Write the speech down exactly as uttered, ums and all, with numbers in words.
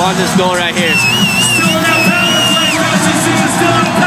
on this goal right here. Still in that power play, Still in